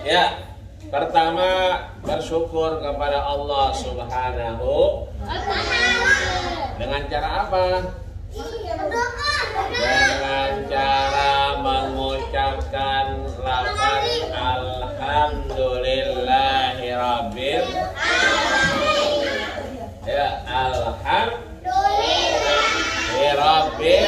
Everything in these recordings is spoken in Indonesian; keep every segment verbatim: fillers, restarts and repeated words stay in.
Ya, pertama bersyukur kepada Allah Subhanahu dengan cara apa? Dengan cara mengucapkan lafaz alhamdulillahirabbil ya alhamdulillahirabbil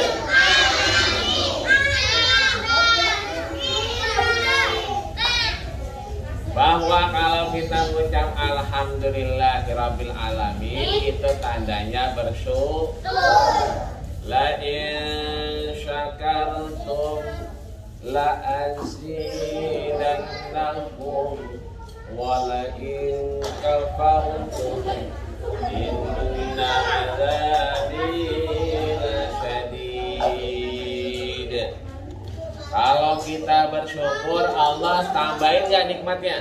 bahwa kalau kita mengucap alhamdulillahirabbil alamin itu tandanya bersyukur. La in syakartum la azidannakum wa la in kafartum inna azabi lasyadid. Kalau kita bersyukur, Allah tambahin gak nikmatnya?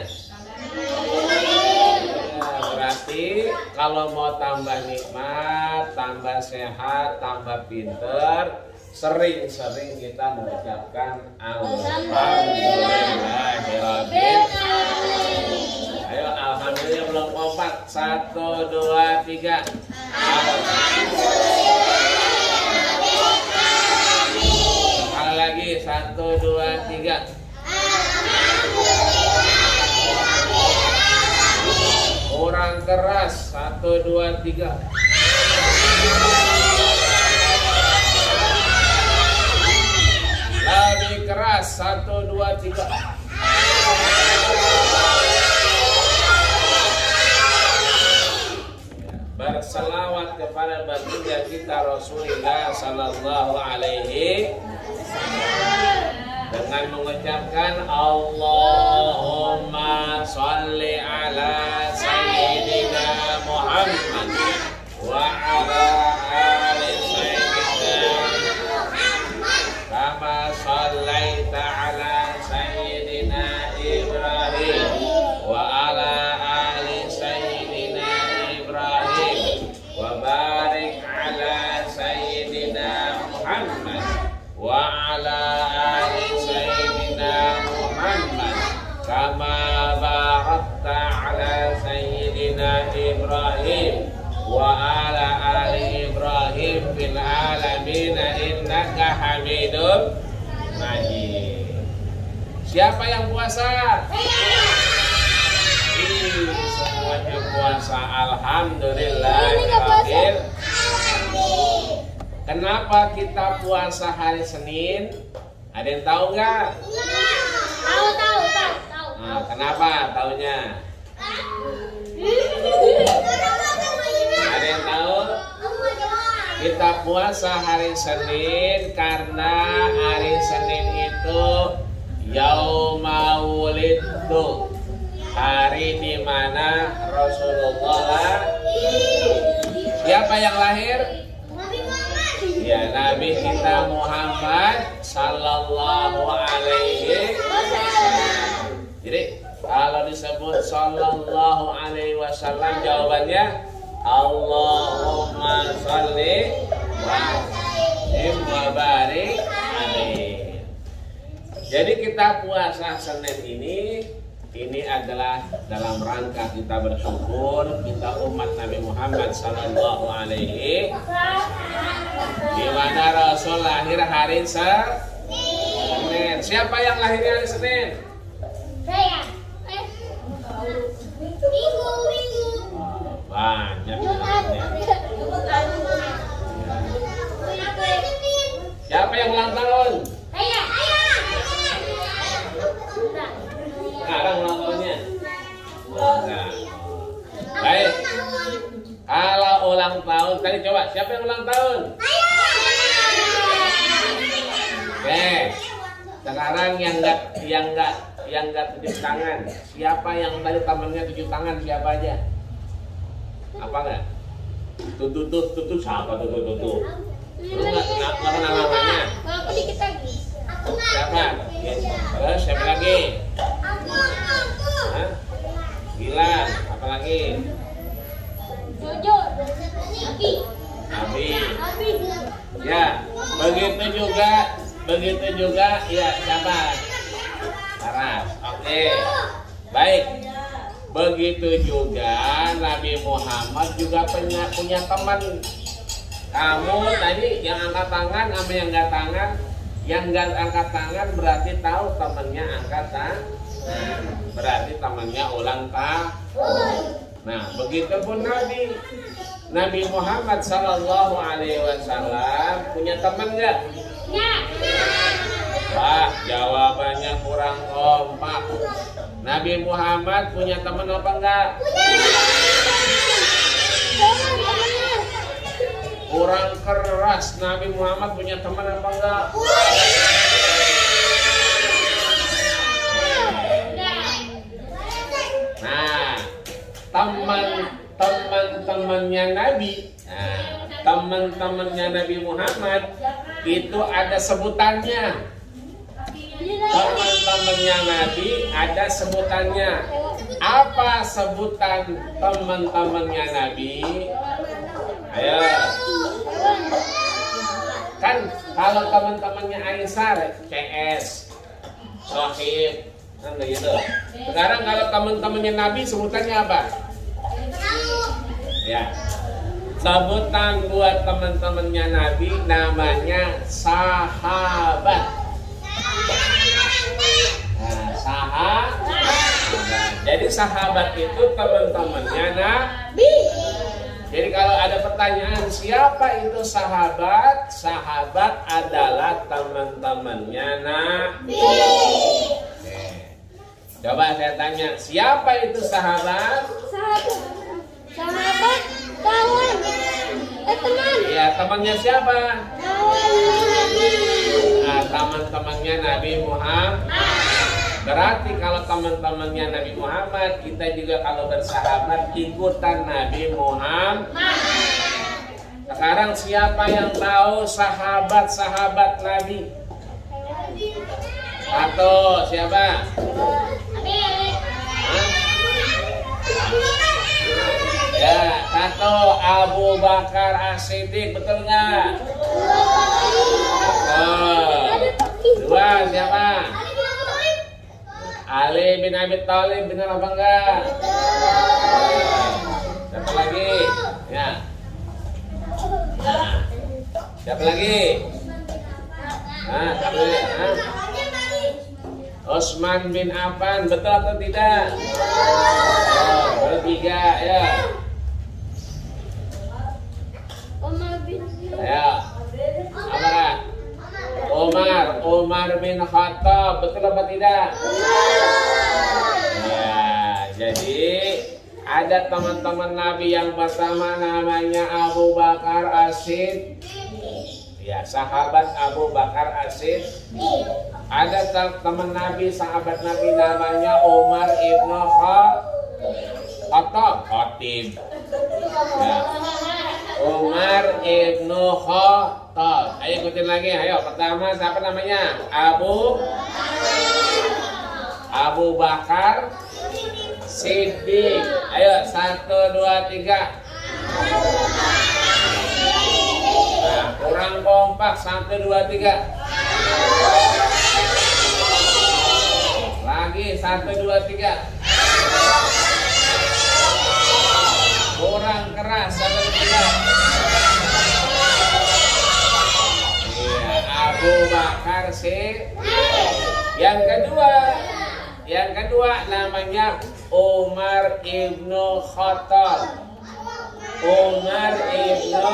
Ya, berarti kalau mau tambah nikmat, tambah sehat, tambah pinter, sering-sering kita mengucapkan alhamdulillahirabbil. Ayo, alhamdulillah belum kompak. Satu, dua, tiga. Sekali lagi, satu, dua, tiga. Kurang keras, satu, dua, tiga. Lebih keras, satu, dua, tiga. Berselawat kepada baginda kita Rasulullah Sallallahu Alaihi dengan mengucapkan Allahumma sholli ala sayyidina Muhammad wa ala ali sayyidina kama shallaita ala sayyidina Ibrahim wa ala ali sayyidina Ibrahim wa barik ala sayyidina Muhammad wa ala ali sayyidina Muhammad kama barakta ala sayyidina Ibrahim wa ala ali Ibrahim fil alamin innaka Hamidum Majid. Siapa yang puasa? Ini semuanya puasa. Alhamdulillahirabbil. Kenapa kita puasa hari Senin? Ada yang tahu nggak? Tahu, tahu, tahu, tahu. Nah, kenapa taunya? Ada yang tahu? Kita puasa hari Senin karena hari Senin itu Yauma Wulidtu, hari di mana Rasulullah. Siapa yang lahir? Ya, Nabi kita Muhammad Sallallahu Alaihi Wasallam. Jadi kalau disebut Sallallahu Alaihi Wasallam, jawabannya Allahumma sholli wa barik alaihi. Jadi kita puasa Senin ini ini adalah dalam rangka kita bersyukur kita umat Nabi Muhammad Sallallahu Alaihi Wasallam, di mana Rasul lahir hari Senin. Siapa yang lahir hari Senin? Saya. Minggu, minggu. Banyak. Siapa yang ulang tahun? Saya, saya. Sekarang ulang tahunnya. Nah. Baik. Kalau ulang tahun tadi coba siapa yang ulang tahun? Oke. Sekarang yang enggak yang enggak yang enggak tujuh tangan. Siapa yang tadi temannya tujuh tangan siapa aja? Apa enggak? Tutu tutu tutu siapa tutu tutu? Lu enggak enggak kenal namanya? Aku dikit lagi. Siapa? Terus siapa lagi? Hah? Gilang, apa lagi? Jojo. Abi. Abi. Abi. Ya, begitu juga, begitu juga, ya siapa? Laras. Oke. Baik. Begitu juga Nabi Muhammad juga punya punya teman. Kamu tadi yang angkat tangan sama yang nggak tangan, yang nggak angkat tangan berarti tahu temannya angkat tangan. Nah, berarti temannya ulang tahun. Nah, begitu pun Nabi Nabi Muhammad Sallallahu Alaihi Wasallam punya teman nggak? Ya. Wah, jawabannya kurang kompak. Nabi Muhammad punya teman apa enggak? Kurang keras. Nabi Muhammad punya teman apa enggak? Nah, teman-teman temannya Nabi, nah, teman-temannya Nabi Muhammad itu ada sebutannya. Teman-temannya Nabi ada sebutannya. Apa sebutan teman-temannya Nabi? Ayo. Kan kalau teman-temannya Aisyah C S, Sohib, kan begitu. Sekarang kalau teman-temannya Nabi sebutannya apa? Ya. Sebutan buat teman-temannya Nabi namanya sahabat. Nah, sahabat. Jadi sahabat itu teman-temannya Nabi. Jadi kalau ada pertanyaan siapa itu sahabat? Sahabat adalah teman-temannya Nabi. Oke. Coba saya tanya, siapa itu sahabat? Sahabat. Sahabat. Kawan. Eh, teman. Ya, temannya siapa? Kawan Nabi. Nah, teman-temannya Nabi Muhammad. Berarti kalau teman-temannya Nabi Muhammad, kita juga kalau bersahabat ikutan Nabi Muhammad. Sekarang siapa yang tahu sahabat-sahabat Nabi? Satu, siapa? Hah? Ya, satu Abu Bakar As-Siddiq, betul nggak? Oh. Dua, siapa? Ali bin Abi Thalib, benar apa enggak? Siapa lagi? Ya. Nah. Siapa lagi? Nah, siapa lagi? Nah. Utsman bin Affan, betul atau tidak? Oh, baru tiga, ya. Umar bin Ya. Apa? Umar, Umar bin Khattab, betul apa tidak? Ya, jadi ada teman-teman Nabi yang pertama namanya Abu Bakar As-Siddiq. Ya, sahabat Abu Bakar As-Siddiq. Ada teman Nabi, sahabat Nabi namanya Umar ibnu Khattab, Khatib. Ya. Umar ibnu Khattab. Ayo ikutin lagi, ayo. Pertama siapa namanya? Abu Abu Bakar Siddiq. Ayo, satu, dua, tiga. Nah, kurang kompak. Satu, dua, tiga. Lagi, satu, dua, tiga. Kurang keras, satu, tiga. Iya, Abu Bakar Siddiq. Yang kedua, yang kedua namanya Umar ibnu Khattab. Umar ibnu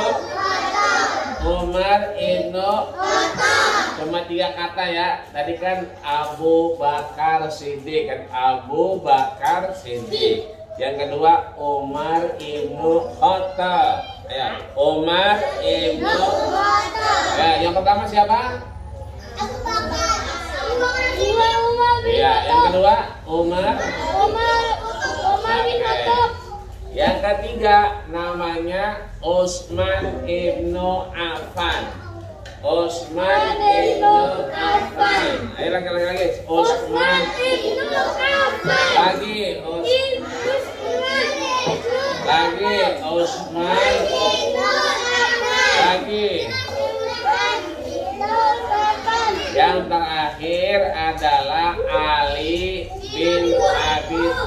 Umar ibnu cuma tiga kata ya. Tadi kan Abu Bakar Siddiq, kan Abu Bakar Siddiq. Yang kedua Umar ibnu Khattab. Ya, Umar ibnu Khattab. Ya, yang pertama siapa? Abu Bakar. Umar bin Ya, yang kedua Umar. Umar Umar bin Khattab. Yang ketiga namanya Utsman ibnu Affan. Utsman ibnu Affan. Ayo lagi lagi lagi. Utsman ibnu Affan. lagi. Us- lagi Utsman lagi. Yang terakhir adalah Ali bin Abi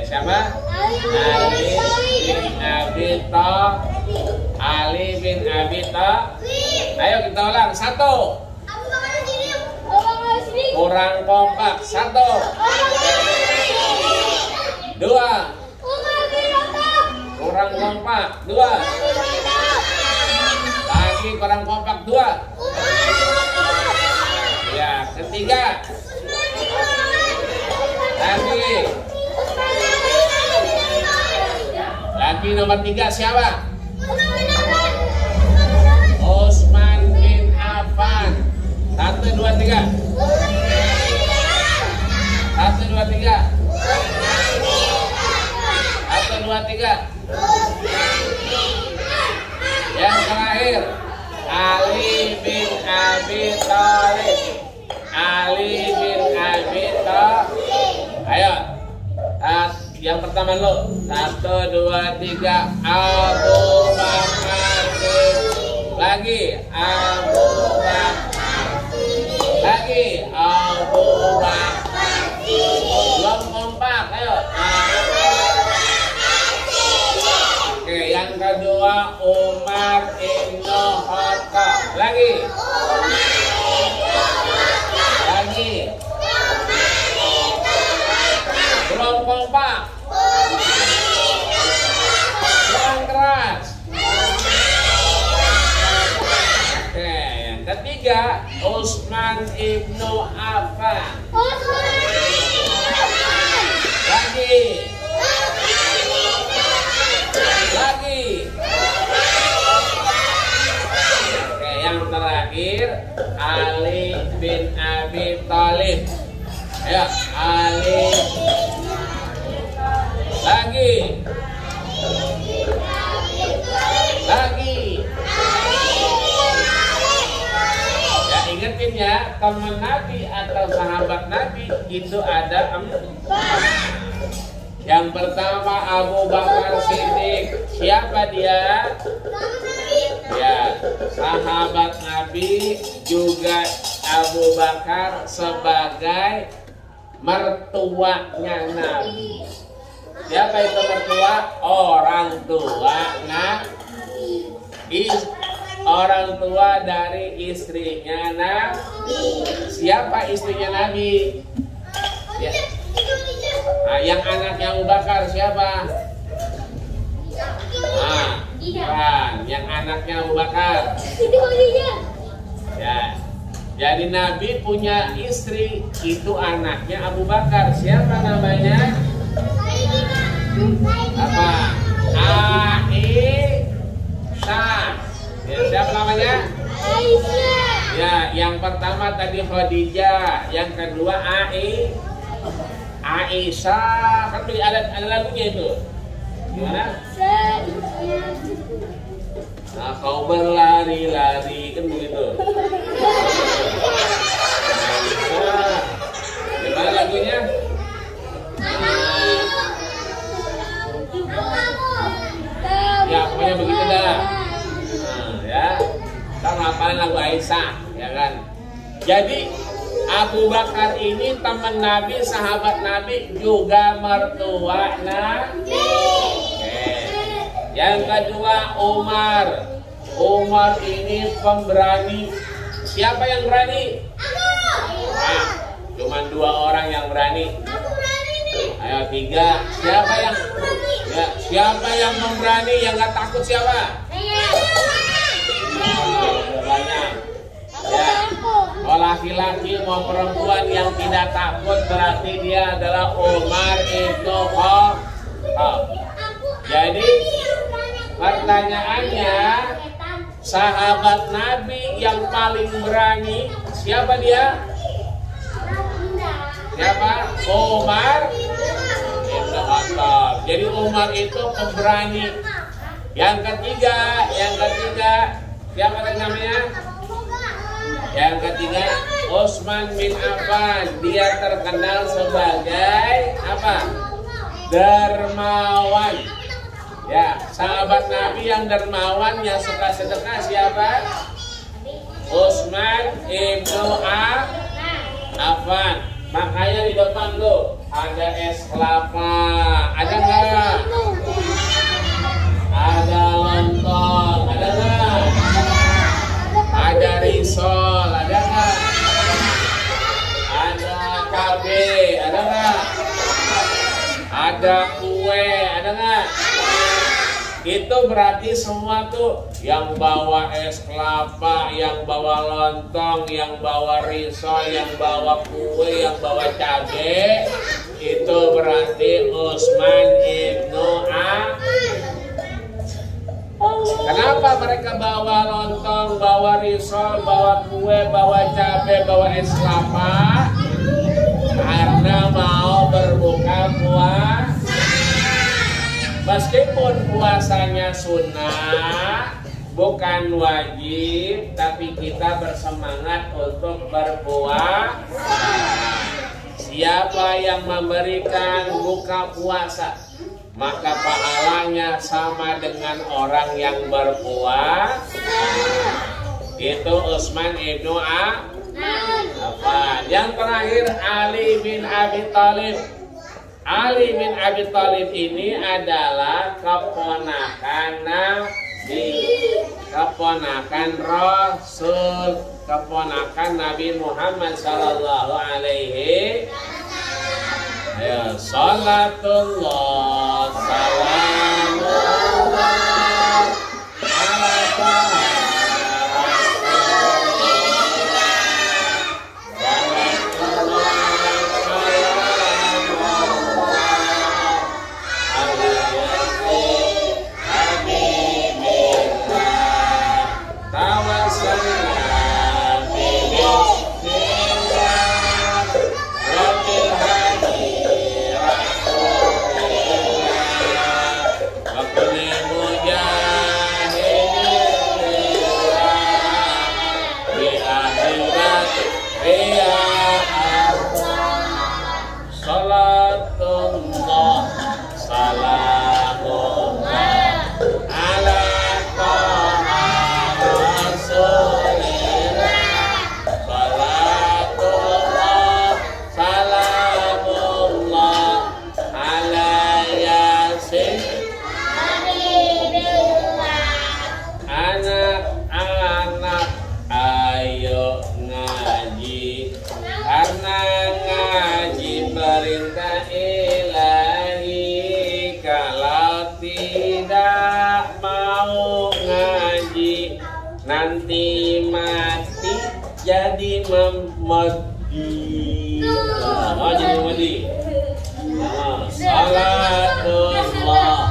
siapa? Ali bin Abi Thalib. Ali bin Abi Thalib. Ayo kita ulang. Satu. Kurang kompak. Satu. Dua. Kurang kompak. Dua. Lagi kurang kompak. Dua. Ya, ketiga. Lagi. Lagi nomor tiga siapa? Utsman bin Affan. Satu, dua, tiga. Satu, dua, tiga. Satu, dua, tiga. Yang terakhir, Ali bin Abi Thalib. Ali bin Abi Thalib. Ayo. Uh, yang pertama lo. Satu, dua, tiga. Abu Bakar. Lagi. Abu Bakar. Lagi. Abu Bakar. Belum kompak. Ayo. Oke, yang kedua Umar bin Khattab. Lagi. Lagi. Belum kompak. Kurang keras. Oke, yang ketiga Utsman ibnu Affan. Lagi. Lagi. Oke, yang terakhir Ali bin Abi Thalib. Ayo, Ali. Lagi. Lagi. Ya, ingetin ya, teman Nabi atau sahabat Nabi itu ada empat. Yang pertama Abu Bakar Siddiq. Siapa dia? Ya, sahabat Nabi, juga Abu Bakar sebagai mertuanya Nabi. Siapa itu mertua? Orang tua Nabi. Is, orang tua dari istrinya Nabi. Siapa istrinya Nabi? Ya. Nah, yang anaknya Abu Bakar siapa? Nah, kan, yang anaknya Abu Bakar. Ya. Jadi Nabi punya istri, itu anaknya Abu Bakar. Siapa namanya? Apa? Aisyah. Ya, siapa namanya? Aisyah. Ya, yang pertama tadi Khadijah, yang kedua Ai Aisyah. Kan ada ada lagunya itu. Gimana? Nah, kau berlari-lari kan begitu. Nah, gimana lagunya? Ya, pokoknya begitu dah. Nah, ya. Kita ngapalin lagu Aisyah, ya kan? Jadi Abu Bakar ini teman Nabi, sahabat Nabi, juga mertua Nabi. Oke. Yang kedua Umar. Umar ini pemberani. Siapa yang berani? Nah, cuma dua orang yang berani. Ayo tiga. Siapa yang? Ya, siapa yang memberani, yang nggak takut siapa? Oh, banyak. Ya. Mau laki-laki mau perempuan yang tidak takut berarti dia adalah Umar ibnu Khattab. Jadi pertanyaannya, sahabat Nabi yang paling berani siapa dia? Siapa? Umar ibnu Khattab. Jadi Umar itu pemberani. Yang ketiga, yang ketiga siapa namanya? Yang ketiga Utsman bin Affan. Dia terkenal sebagai apa? Dermawan. Ya, sahabat Nabi yang dermawan, yang suka sedekah siapa? Utsman ibnu Affan. Makanya di depan tuh ada es kelapa, ada ada kue, ada nggak? Itu berarti semua tuh yang bawa es kelapa, yang bawa lontong, yang bawa risol, yang bawa kue, yang bawa cabe, itu berarti Utsman ibnu A. Kenapa mereka bawa lontong, bawa risol, bawa kue, bawa cabe, bawa es kelapa? Karena mau berbuka puasa. Meskipun puasanya sunnah, bukan wajib, tapi kita bersemangat untuk berpuasa. Siapa yang memberikan buka puasa, maka pahalanya sama dengan orang yang berpuasa. Itu Utsman ibnu A. Apa? Yang terakhir Ali bin Abi Thalib. Ali bin Abi Thalib ini adalah keponakan Nabi, keponakan Rasul, keponakan Nabi Muhammad Sallallahu Alaihi Ya, salatullah salamullah ala taha nanti mati jadi memedi. Oh, jadi memedi. Oh, salatullah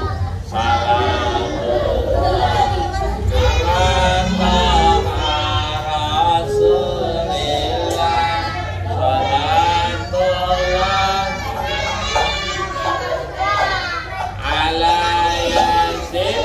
salamullah ala rasulillah salatullah ala yasin.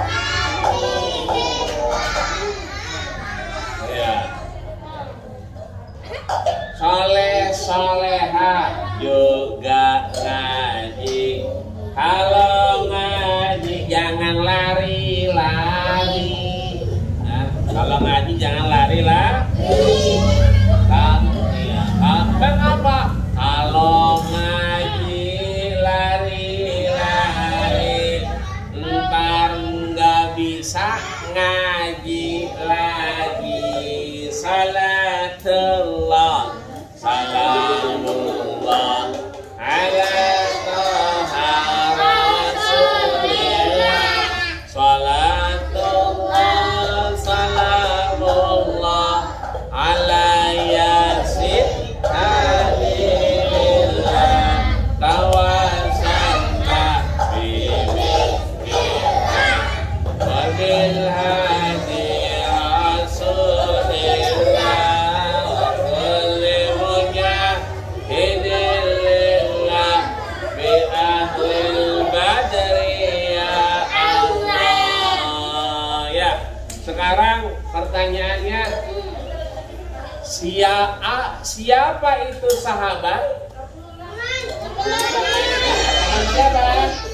Soleh soleha juga ngaji. Kalau ngaji jangan lari-lari. Nah, kalau ngaji jangan lari-lari. Ya, kenapa? Kalau ngaji lari-lari, ntar nggak bisa ngaji lagi. Salatullah salamullah ala taha rasulillah salatullah salamullah ala yasin habilillah tawassalna bimilkillah wabil hadi rasulillah Sekarang pertanyaannya, siapa, siapa itu sahabat? Siapa?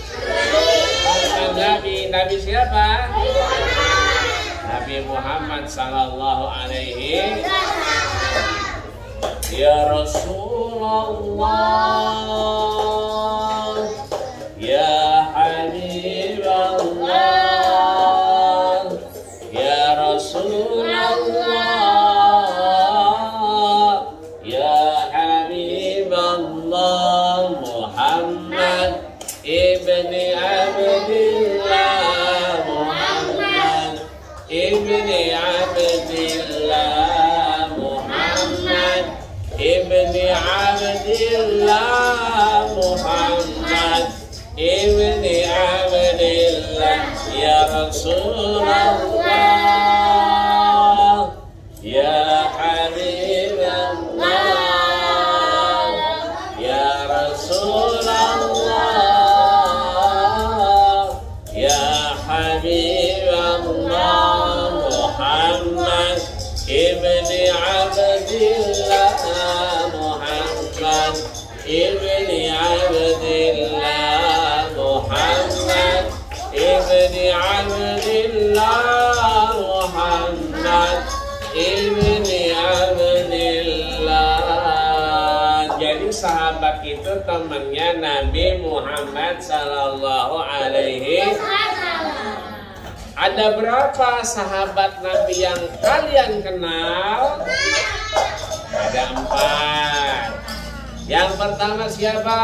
Nabi, Nabi siapa? Nabi Muhammad Sallallahu Alaihi Ya Rasulullah, Ya Habiballah, Rasulullah, Ya Habiballah, Muhammad ibni Abdillah Muhammad ibni Abdillah ya Rasulullah ya Habibullah ya Rasulullah ya Habibullah Muhammad ibni Abdillah Muhammad ibni Abdillah Muhammad ibni Abdillah Muhammad ibni Abdillah. Jadi sahabat itu temannya Nabi Muhammad Sallallahu Alaihi Wasallam. Ada berapa sahabat Nabi yang kalian kenal? Ada empat. Yang pertama siapa?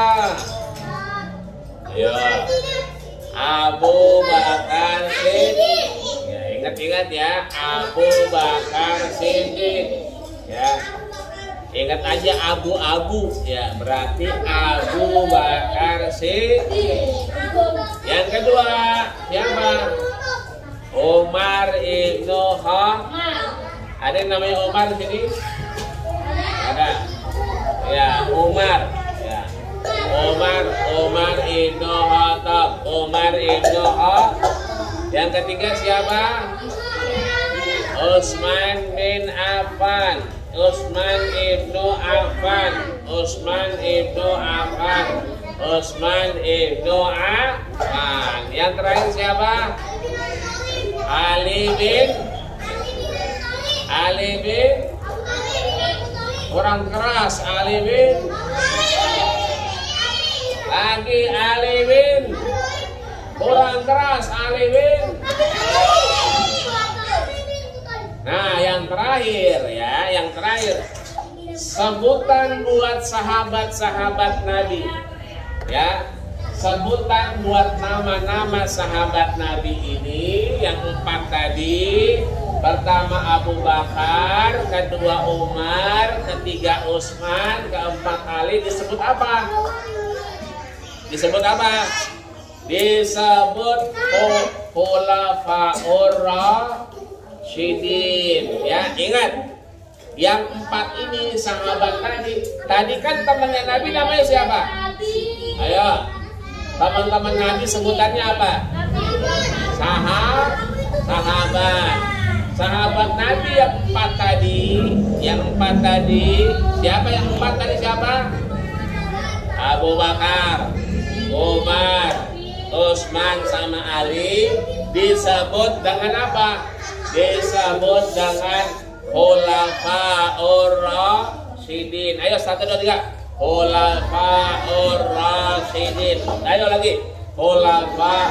Ayo. Abu Bakar Siddiq. Ya, ingat-ingat ya, Abu Bakar Siddiq. Ya. Ingat aja abu-abu ya, berarti Abu Bakar Siddiq. Yang kedua siapa? Umar ibnu Khattab. Ada yang namanya Umar di sini? Ada. Ya, Umar. Ya. Umar, Umar ibnu Khattab. Umar ibnu Khattab. Yang ketiga siapa? Utsman bin Affan. Utsman ibnu Affan. Utsman ibnu Affan. Utsman ibnu Affan. Yang terakhir siapa? Ali bin Ali bin kurang keras. Ali bin lagi Ali bin kurang keras. Ali bin. Nah, yang terakhir ya, yang terakhir sebutan buat sahabat-sahabat Nabi ya. Sebutan buat nama-nama sahabat Nabi ini yang empat tadi. Pertama Abu Bakar, kedua Umar, ketiga Utsman, keempat Ali. Disebut apa? Disebut apa? Disebut Khulafaur Rasyidin. Ya, ingat. Yang empat ini sahabat Nabi. Tadi kan temannya Nabi namanya siapa? Ayo. Teman-teman Nabi sebutannya apa? Sahab, sahabat. Sahabat Nabi yang empat tadi, yang empat tadi, siapa yang empat tadi siapa? Abu Bakar, Umar, Utsman sama Ali. Disebut dengan apa? Disebut dengan Khulafaur Rasyidin. Ayo satu dua tiga. Khulafaur Rasyidin. Ayo lagi. Khulafa.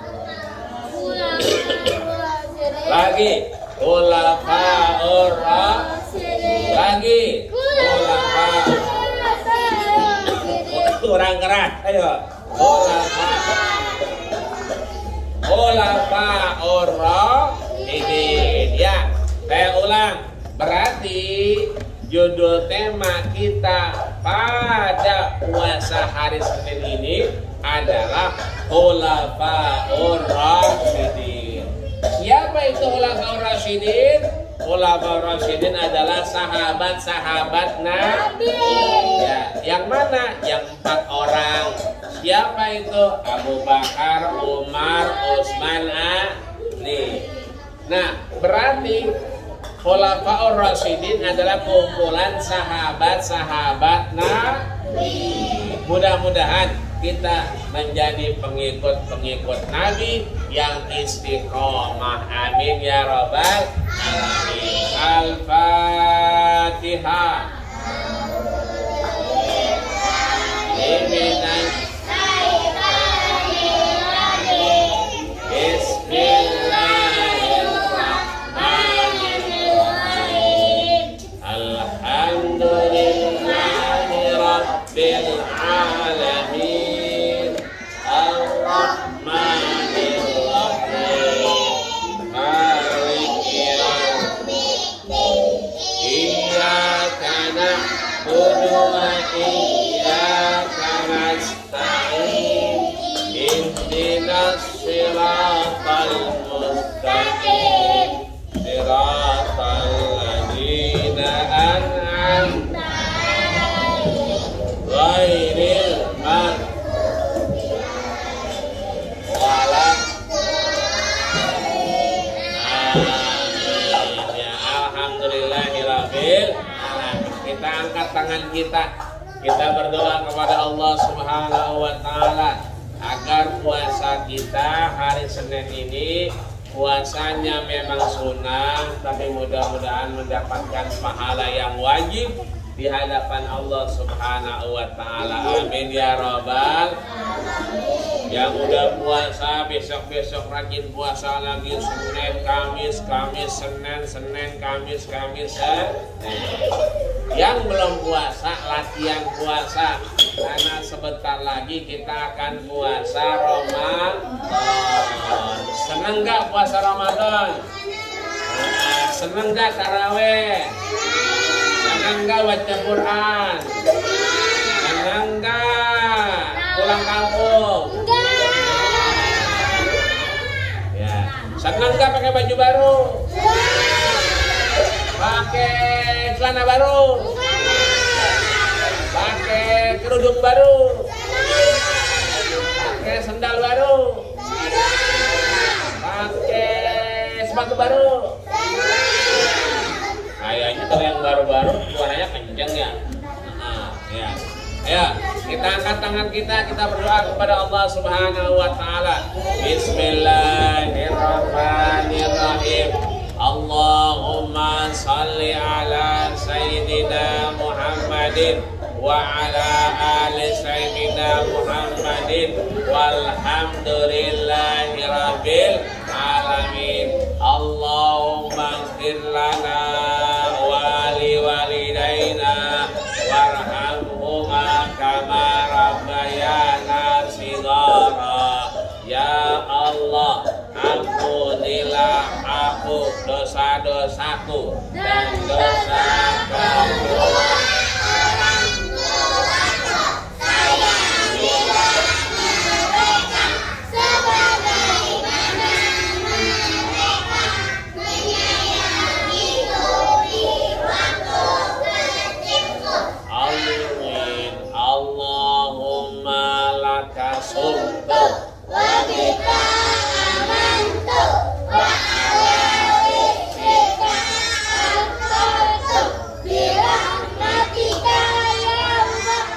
Lagi. Khulafaur Rasyidin. Lagi. Khulafa. Kurang keras. Ayo. Khulafa. Khulafaur Rasyidin. Ya, saya ulang. Berarti judul tema kita pada puasa hari Senin ini adalah Khulafaur Rasyidin. Siapa itu Khulafaur Rasyidin? Khulafaur Rasyidin adalah sahabat-sahabat Nabi. Ya, yang mana? Yang empat orang. Siapa itu? Abu Bakar, Umar, Utsman, Ali. Nah, berarti Khulafaur Rasyidin adalah kumpulan sahabat-sahabat Nabi. Mudah-mudahan kita menjadi pengikut-pengikut Nabi yang istiqomah. Amin ya rabbal alamin. Al-Fatihah. Bismillahirrahmanirrahim. Alhamdulillahi rabbil alamin. Ar-Rahmanir Rahim. Maliki yaumiddin. Iyyaka na'budu na'budu wa iyyaka nasta'in ihdinas siratal mustaqim siratal ladzina an'amta 'alaihim ghairil maghdubi 'alaihim. Alhamdulillahirabbil alamin. Kita angkat tangan kita, kita berdoa kepada Allah Subhanahu wa taala agar puasa kita hari Senin ini puasanya memang sunnah, tapi mudah-mudahan mendapatkan pahala yang wajib di hadapan Allah Subhanahu wa taala. Amin ya rabbal alamin. Yang udah puasa besok-besok rajin puasa lagi, Senin, Kamis, Kamis, Senin, Senin, Kamis, Kamis, Senin. Yang belum puasa latihan puasa, karena sebentar lagi kita akan puasa Ramadan. Seneng gak puasa Ramadan? Seneng gak taraweh? Seneng gak baca Quran? Seneng gak pulang kampung? Ya. Seneng gak pakai baju baru? Pakai celana baru? Pakai kerudung baru? Pakai sendal baru? Pakai sepatu baru? Kayaknya kalau yang baru-baru suaranya kenceng ya. Nah, ya. Ya, kita angkat tangan kita, kita berdoa kepada Allah Subhanahu wa taala. Bismillahirrahmanirrahim. Allahumma salli ala sayyidina Muhammadin wa ala ali sayyidina Muhammadin walhamdulillahi rabbil alamin. Allahumma ighfir lana wa li walidaina warhamhuma kama rabbayana shighara. Ya Allah, ampunilah aku dosa-dosaku dan dosa kedua orang tuaku. Saya tidak mereka sebagaimana mereka menyayangiku di waktu kecilku. Amin. Allahumma laka sumtu wa bika amantu wa ala rizqika aftartu bi rahmatika ya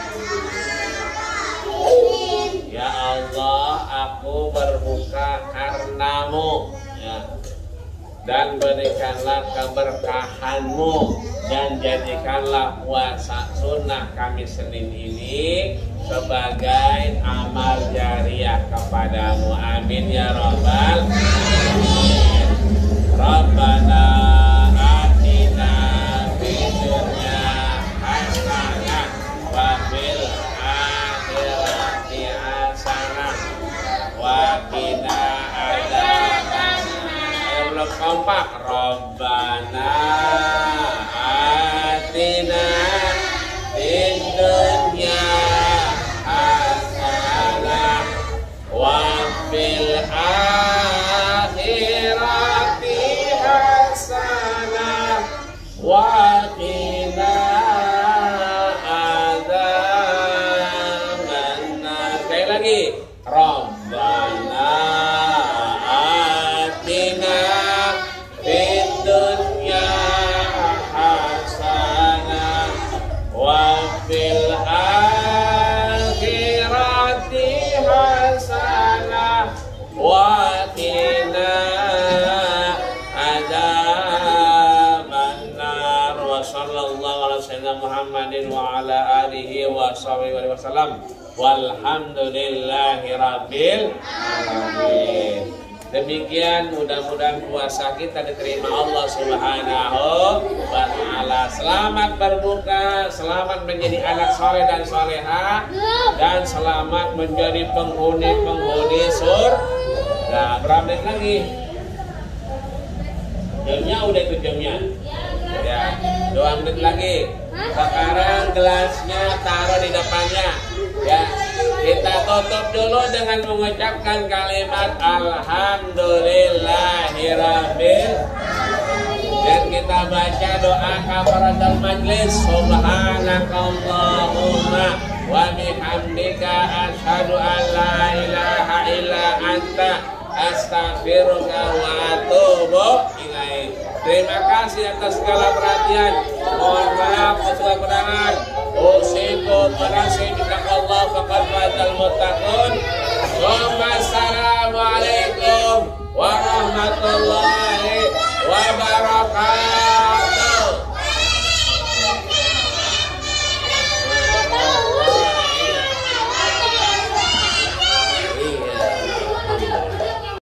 Allah. Ya Allah, aku berbuka karenamu, ya. Dan berikanlah keberkahanmu dan jadikanlah puasa sunnah kami Senin ini sebagai amal jariah kepadamu. Amin ya rabbal alamin. Rabbana atina fid dunya hasanah wa fil akhirati hasanah wa qina adzabannar. Belum kompak. Rabbana atina fid dunya hasanah wa fil akhirati hasanah wa qina adzabannar. Sekali lagi. Rabbana atina fid dunya hasanah wa fil akhirati hasanah wa qina adzabannar. Wa sallallahu ala sayyidina Muhammadin wa ala alihi wa sahbihi wasallam. Walhamdulillahi rabbil alamin. Demikian mudah-mudahan puasa kita diterima Allah Subhanahu wa taala. Selamat berbuka, selamat menjadi anak soleh dan soleha, dan selamat menjadi penghuni-penghuni surga. Berapa menit lagi? Jamnya udah itu jamnya. Ya, dua menit lagi. Sekarang gelasnya taruh di depannya. Ya, kita tutup dulu dengan mengucapkan kalimat Alhamdulillahirabbil. Dan kita baca doa kafaratul majlis. Subhanakallahumma wa bihamdika asyhadu an la ilaha illa anta astaghfiruka wa atubu ilaik. Terima kasih atas segala perhatian. Mohon maaf atas segala kekurangan. Usikum warahmatullahi wabarakatuh. Wassalamualaikum warahmatullahi wabarakatuh.